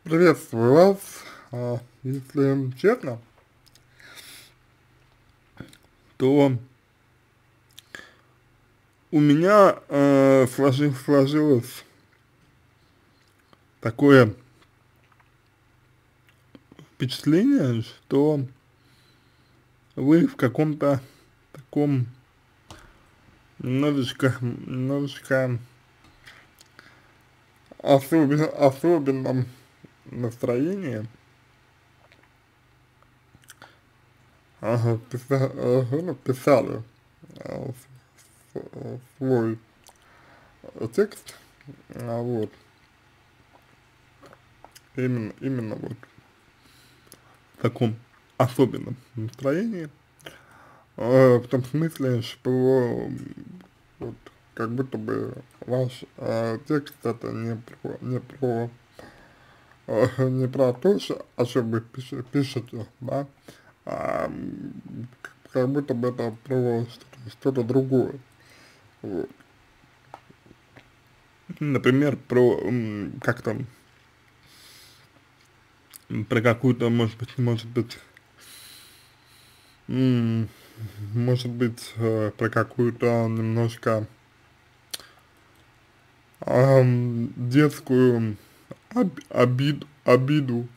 Приветствую вас. Если честно, то у меня сложилось такое впечатление, что вы в каком-то таком немножечко особенном настроении писали а, свой текст, вот, именно вот в таком особенном настроении, в том смысле, что вот как будто бы ваш текст это не про то, о чем вы пишете, да, а как будто бы это про что-то другое. Вот. Например, про как там, про какую-то, м, может быть, про какую-то немножко детскую обиду,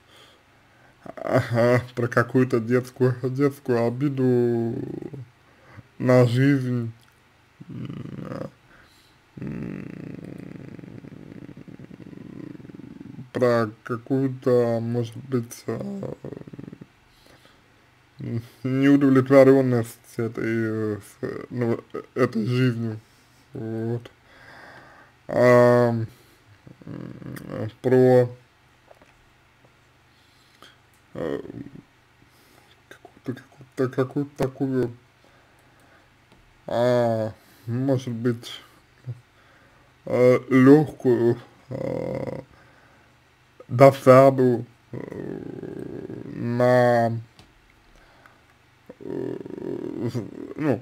про какую-то детскую обиду на жизнь, про какую-то, может быть, неудовлетворенность этой жизнью, вот, а, про э, какую-то такую, может быть, легкую досаду на, ну,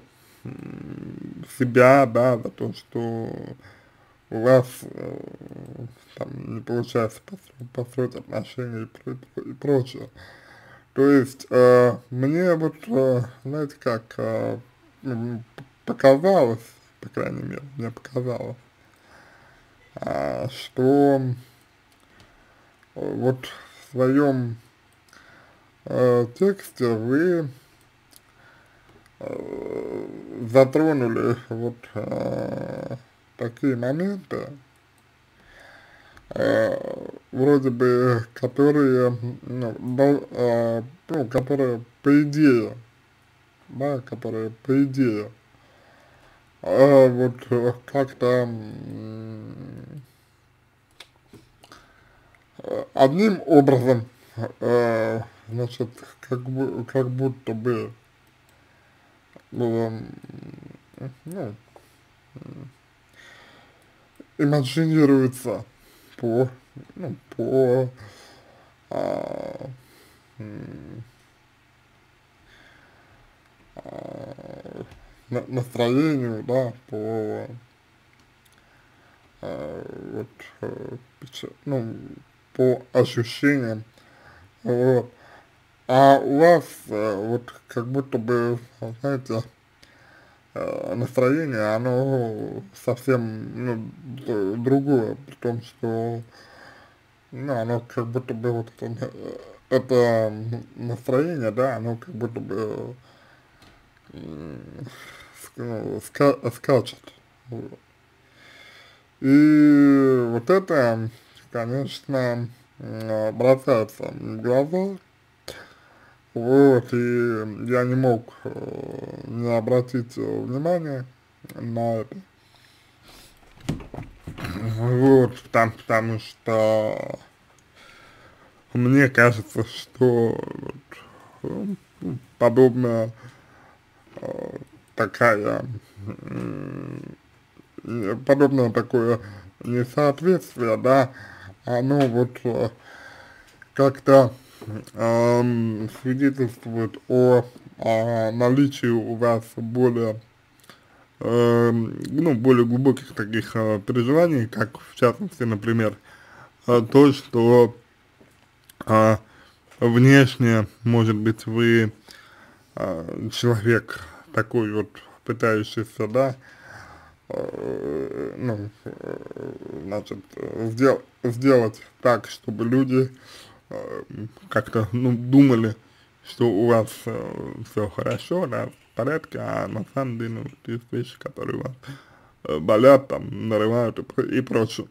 себя, да, за то, что у вас там не получается построить отношения и прочее. То есть, мне вот, знаете, как показалось, по крайней мере, мне показалось, что вот в своем тексте вы затронули вот такие моменты, вроде бы, которые, которые по идее, да, которые по идее, вот как-то одним образом, значит, как будто бы, ну, имаджинируется по, по а, м, настроению, да, по вот, по ощущениям, вот. А у вас вот как будто бы, знаете, настроение, оно совсем, другое, при том, что, оно как будто бы вот это настроение, да, оно как будто бы скачет. Вот. И вот это, конечно, бросается в глаза, вот, и я не мог не обратить внимания на это, вот, потому что мне кажется, что вот, подобная такая, подобное такое несоответствие, да, оно вот как-то свидетельствует о наличии у вас более, более глубоких таких переживаний, как в частности, например, то, что, а, внешне, может быть, вы человек такой вот пытающийся, да, ну, значит, сделать так, чтобы люди как-то, ну, думали, что у вас все хорошо, да, в порядке, а на самом деле вот есть вещи, которые у вас болят, там, нарывают и прочее.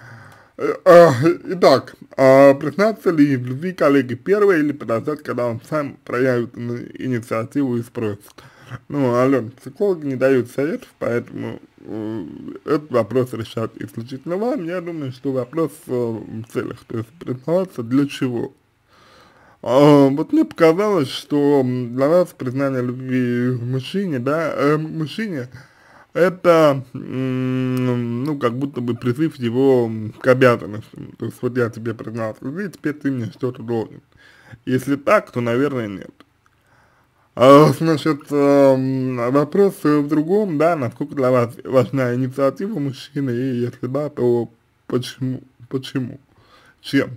Итак, признаться ли в любви коллеги первой или подождать, когда он сам проявит инициативу и спросит? Ну, Ален, психологи не дают советов, поэтому этот вопрос решать исключительно вам. Я думаю, что вопрос в целях, то есть признаваться для чего. Вот мне показалось, что для вас признание любви мужчине, да, мужчине, это, ну, как будто бы призыв его к обязанностям. То есть, вот я тебе признался в любви, теперь ты мне что-то должен. Если так, то, наверное, нет. Значит, вопрос в другом, да, насколько для вас важна инициатива мужчины, и если да, то почему, чем?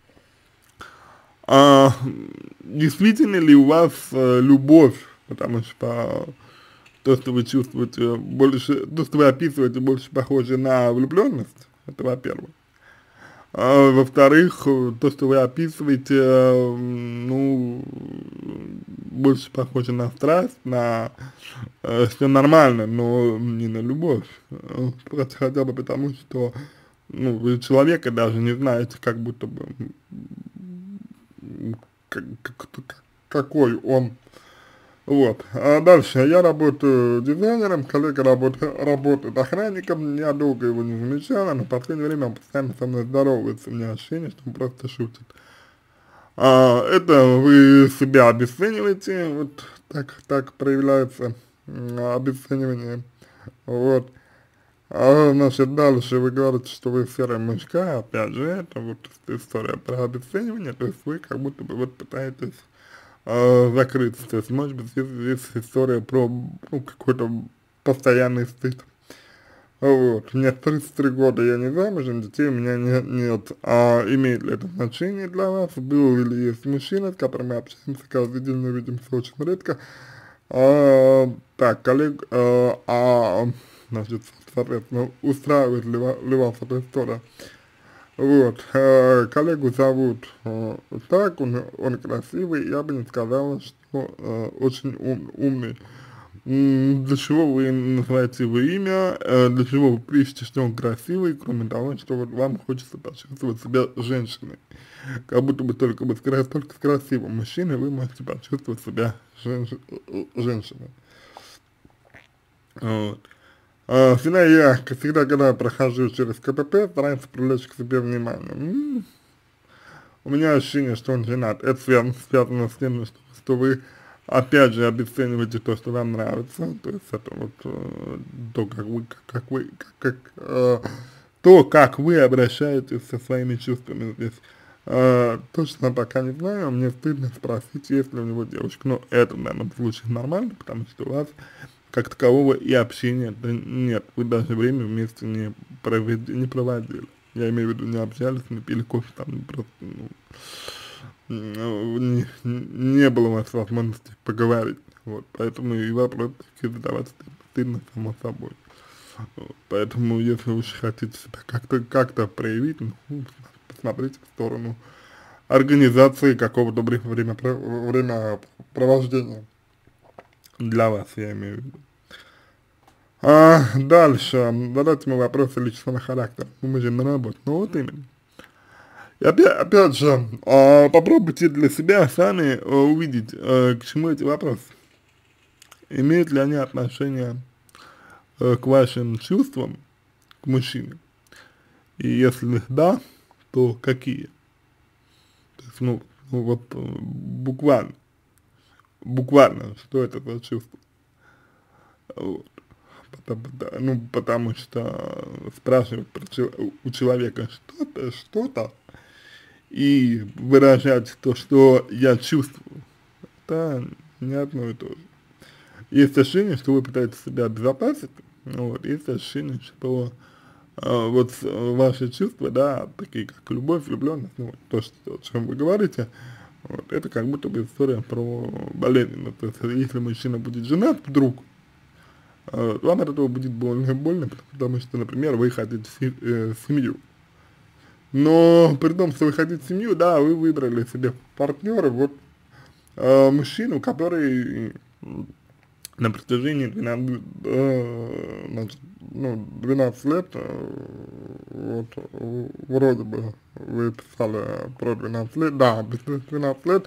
А, действительно ли у вас любовь, потому что то, что вы чувствуете больше, то, что вы описываете, больше похоже на влюбленность, это во-первых. А во-вторых, то, что вы описываете, ну, больше похоже на страсть, на все нормально, но не на любовь. Просто хотя бы потому, что, ну, вы человека даже не знаете, как будто бы, как, какой он. Вот. А дальше. Я работаю дизайнером, коллега работает охранником. Я долго его не замечала, но в последнее время он постоянно со мной здоровается. У меня ощущение, что он просто шутит. Это вы себя обесцениваете, вот так проявляется обесценивание. Вот. Значит, дальше вы говорите, что вы серая мышка, опять же, это вот история про обесценивание, то есть вы как будто бы вот пытаетесь закрыться. То есть, может быть, здесь история про ну, какой-то постоянный стыд. Вот. Мне 33 года, я не замужем, детей у меня нет. Имеет ли это значение для вас? Был ли есть мужчина, с которым мы общаемся каждый день, но видимся очень редко? Так, коллег, значит, соответственно, устраивает ли вас эта история? Вот, коллегу зовут так, он красивый, я бы не сказала, что очень умный. Для чего вы называете его имя, для чего вы пишете, что он красивый, кроме того, что вот вам хочется почувствовать себя женщиной. Как будто бы только с красивым мужчиной вы можете почувствовать себя женщиной. Вот. Всегда когда я прохожу через КПП, стараюсь привлечь к себе внимание. У меня ощущение, что он женат. Это связано с тем, что вы, опять же, обесцениваете то, что вам нравится. То есть это вот то, как вы обращаетесь со своими чувствами здесь. Точно пока не знаю, мне стыдно спросить, есть ли у него девушка. Но это в данном случае нормально, потому что у вас как такового и общения нет. Вы даже время вместе не проводили. Я имею в виду, не общались, не пили кофе, там просто, не было у вас возможности поговорить. Вот, поэтому и вопрос такие задавать стыдно, само собой. Вот, поэтому, если вы хотите себя как-то проявить, ну, посмотрите в сторону организации какого-то времяпровождения для вас, я имею в виду. Дальше, задать ему вопросы личного характера. Мы же на работе. Ну вот именно. И опять же, попробуйте для себя сами увидеть, к чему эти вопросы. Имеют ли они отношение к вашим чувствам, к мужчине? И если да, то какие? То есть, ну вот буквально, что это за чувство? Вот. Потому что спрашивать у человека что-то, и выражать то, что я чувствую, это не одно и то же. Есть ощущение, что вы пытаетесь себя обезопасить, вот, есть ощущение, что вот ваши чувства, да, такие как любовь, влюбленность, ну, вот то, что, о чем вы говорите, вот, это как будто бы история про болезненность. То есть, если мужчина будет женат вдруг, вам от этого будет больно, потому что, например, вы хотите семью. Но при том, что вы хотите семью, да, вы выбрали себе партнера, вот, мужчину, который на протяжении 12 лет, вот, вроде бы вы писали про 12 лет, да, без 12 лет,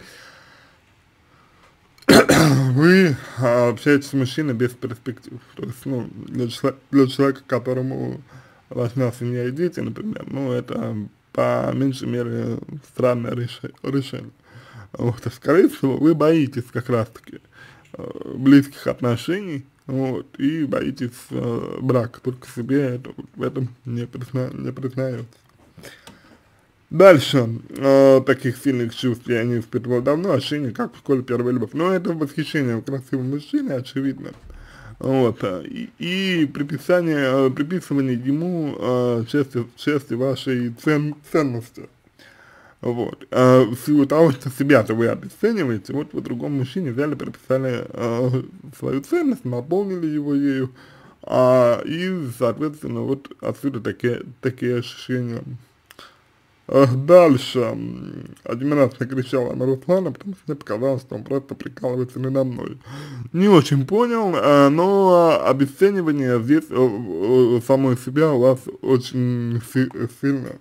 вы общаетесь с мужчиной без перспектив. То есть, ну, для человека, которому важна семья и дети, например, ну, это по меньшей мере странное решение. Вот, а скорее всего, вы боитесь как раз-таки близких отношений, вот, и боитесь брака, только себе это, в этом не признаете. Дальше, таких сильных чувств я не испытывал давно, ощущение, как в школе первой любовь. Но это восхищение красивым мужчиной, очевидно. Вот, и приписывание ему части вашей ценности. Вот. В силу того, что себя-то вы обесцениваете, вот вы другому мужчине взяли, прописали свою ценность, наполнили его ею, и, соответственно, вот отсюда такие ощущения. Дальше, один раз накричала на Руслана, потому что мне показалось, что он просто прикалывается надо мной. Не очень понял, но обесценивание здесь самой себя у вас очень сильно.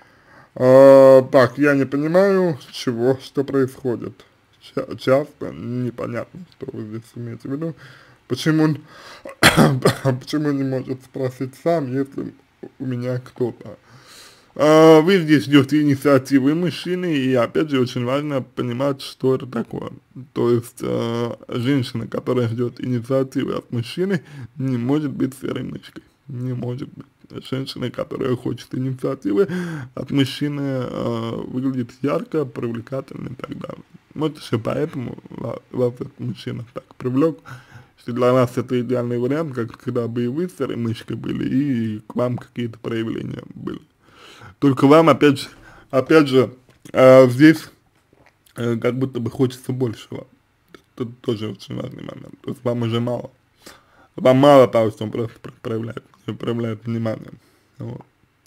Так, я не понимаю, что происходит. Часто непонятно, что вы здесь имеете в виду. Почему он, почему не может спросить сам, если у меня кто-то. Вы здесь ждете инициативы мужчины, и опять же очень важно понимать, что это такое. То есть, женщина, которая ждет инициативы от мужчины, не может быть серой мышкой. Не может быть. Женщина, которая хочет инициативы от мужчины, выглядит ярко, привлекательно и так далее. Вот еще поэтому вас этот мужчина так привлек, что для нас это идеальный вариант, как когда бы и вы серой мышкой были, и к вам какие-то проявления были. Только вам, опять же, здесь как будто бы хочется большего. Это тоже очень важный момент. То есть вам уже мало. Вам мало того, что он просто проявляет внимание. Вот.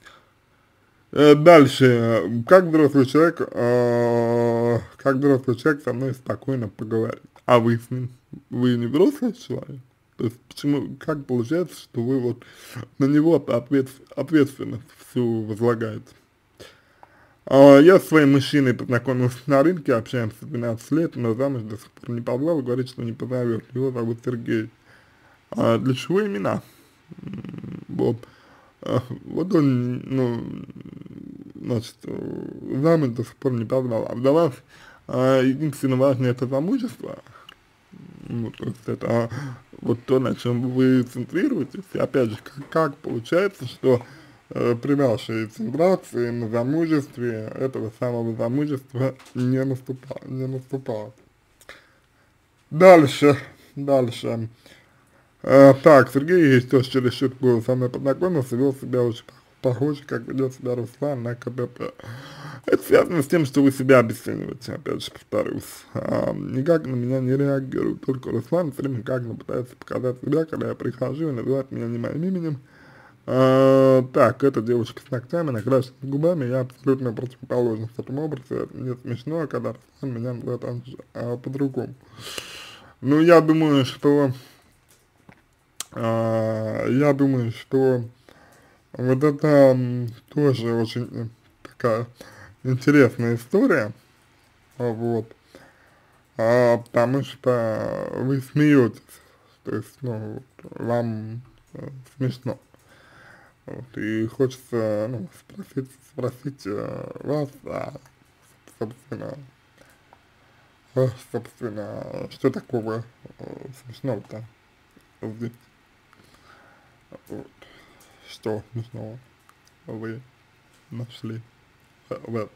Дальше. Как взрослый человек со мной спокойно поговорит. А вы с ним? Вы не взрослый человек? То есть почему, как получается, что вы вот на него ответственность всю возлагаете? Я со своим мужчиной познакомился на рынке, общаемся 12 лет, но замуж до сих пор не позвал, говорит, что не позовет. Его зовут Сергей. Для чего имена? Вот. Вот он, ну, значит, замуж до сих пор не позвал. А для вас единственно важное это замужество. Ну, то есть это вот то, на чем вы центрируетесь. И опять же, как получается, что при вашей центрации на замужестве этого самого замужества не наступало. Дальше. Так, Сергей есть тоже через щитку со мной познакомился, вел себя очень похоже, как ведет себя Руслан на КПП. Это связано с тем, что вы себя обесцениваете, опять же повторюсь. Никак на меня не реагирует, только Руслан все время как-то пытается показать себя, когда я прихожу и называет меня не моим именем. Так, эта девушка с ногтями, накрашенными губами, я абсолютно противоположен этому образу, это не смешно, когда Руслан меня называет по-другому. Ну, я думаю, что вот это тоже очень такая интересная история, вот, потому что вы смеетесь, то есть, ну, вам смешно, вот, и хочется, ну, спросить вас, собственно, что такого смешного-то здесь, вот, что смешного вы нашли в этом.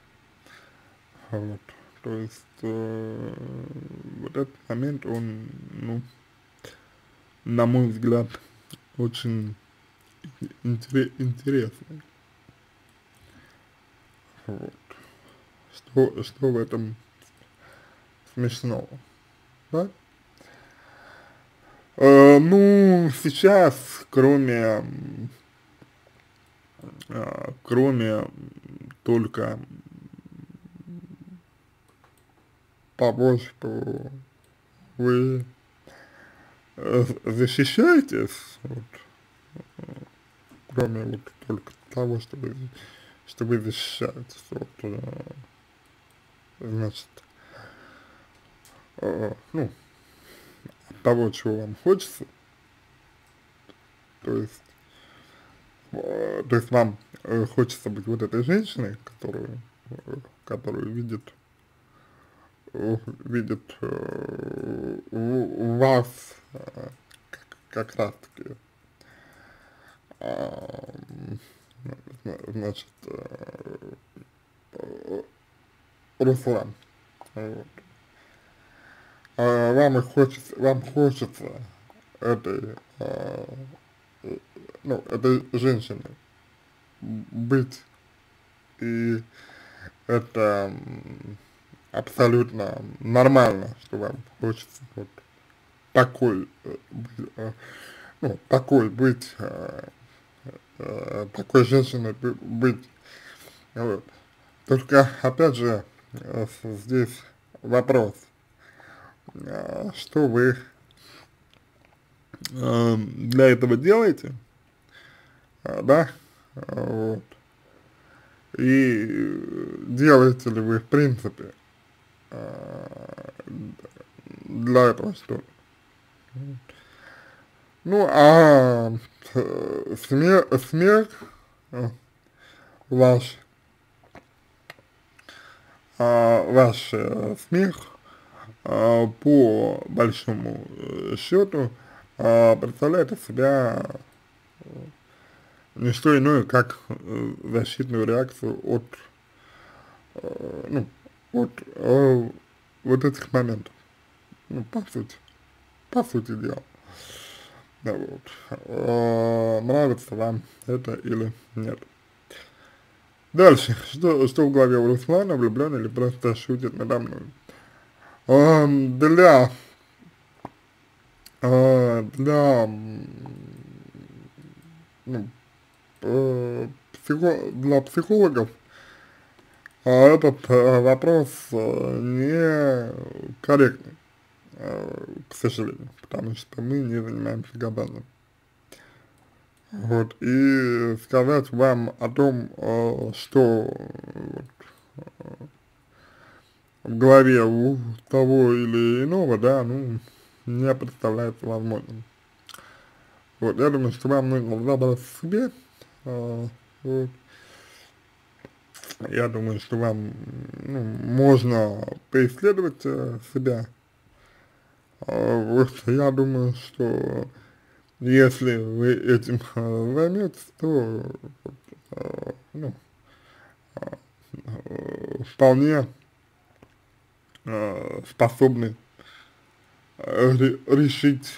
Вот. То есть, вот этот момент, он, ну, на мой взгляд, очень интересный. Вот. Что в этом смешного, да? Ну, сейчас, кроме только того, что вы защищаетесь, вот, кроме вот только того, что вы защищаетесь, вот, значит, ну, того, чего вам хочется, то есть, вам хочется быть вот этой женщиной, которую видит у вас как раз таки, значит, Руслан. Вот. Вам хочется этой, ну, этой женщиной быть, и это абсолютно нормально, что вам хочется вот такой, ну, такой быть, такой женщиной быть, вот. Только, опять же, здесь вопрос, что вы для этого делаете, да, вот, и делаете ли вы, в принципе, для этого что-то. Ну, а смех ваш, смех, по большому счету, представляет из себя не что иное, как защитную реакцию от, ну, от вот этих моментов, ну, по сути дела. Да, вот. Нравится вам это или нет. Дальше. Что в голове у Руслана, влюблен или просто шутит надо мной? Для, ну, для психологов этот вопрос не корректный, к сожалению, потому что мы не занимаемся гаданием. Вот, и сказать вам о том, что в голове у того или иного, да, ну, не представляется возможным. Вот, я думаю, что вам нужно разобраться в себе, вот. Я думаю, что вам, ну, можно поисследовать себя. Вот, я думаю, что если вы этим займетесь, то, ну, вполне способны решить,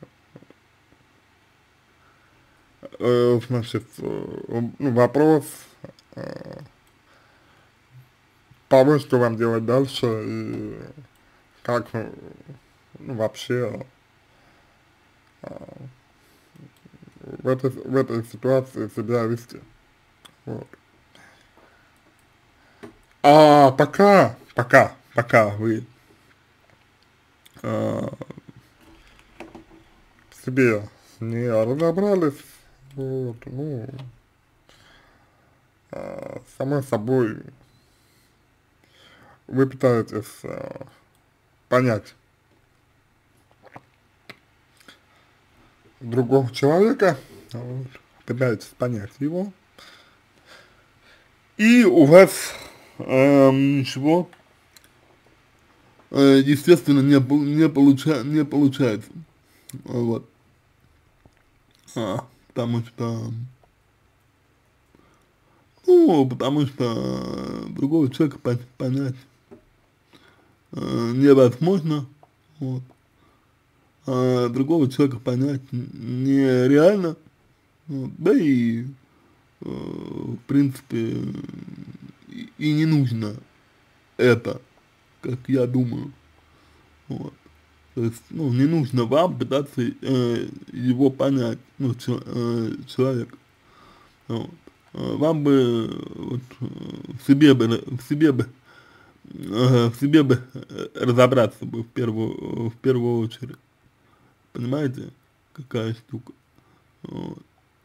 значит, ну, вопрос того, что вам делать дальше и как, ну, вообще в этой ситуации себя вести. Вот. А пока вы в себе не разобрались, вот, ну, само собой, вы пытаетесь понять другого человека, вот, пытаетесь понять его, и у вас ничего, естественно, не получается, вот, потому что, ну, потому что другого человека понять невозможно, вот, другого человека понять нереально, Вот. Да и, в принципе, и не нужно это, как я думаю. Вот. То есть, ну, не нужно вам пытаться его понять, ну, человека. Вот. Вам бы вот, в себе бы разобраться бы в первую очередь. Понимаете, какая штука? Вот.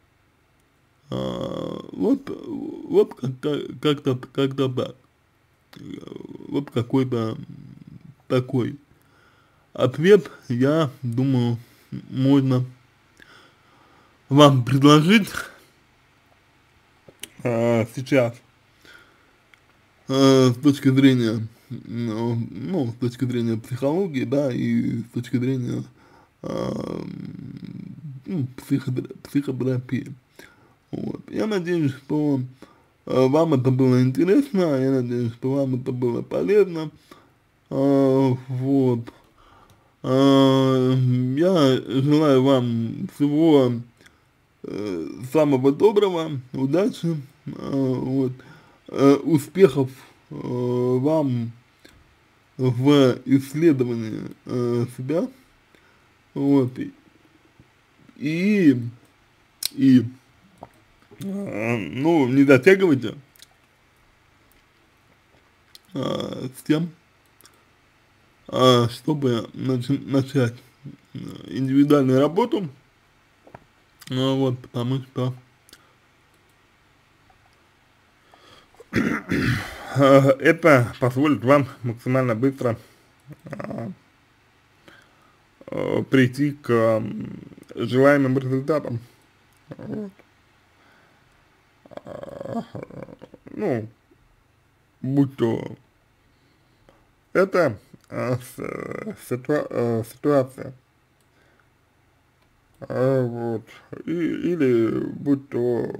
Вот как-то так. Вот какой-то такой ответ, я думаю, можно вам предложить сейчас с точки зрения, ну, с точки зрения психологии, да, и с точки зрения а, ну, психотерапии. Вот. Я надеюсь, что вам это было интересно, я надеюсь, что вам это было полезно. Вот. Я желаю вам всего самого доброго, удачи, вот, успехов вам в исследовании себя, вот, и, и ну, не затягивайте с тем, чтобы начать индивидуальную работу, вот, потому что это позволит вам максимально быстро прийти к желаемым результатам. Вот. Ну, будь то это ситуация, вот, или будь то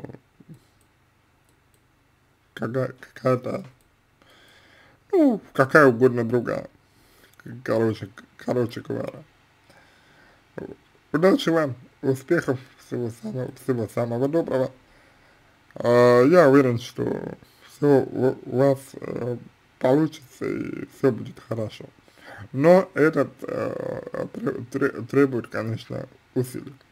какая-то, ну, какая угодно другая, короче говоря. Вот. Удачи вам, успехов, всего самого доброго. Я уверен, что все у вас получится и все будет хорошо. Но это требует, конечно, усилий.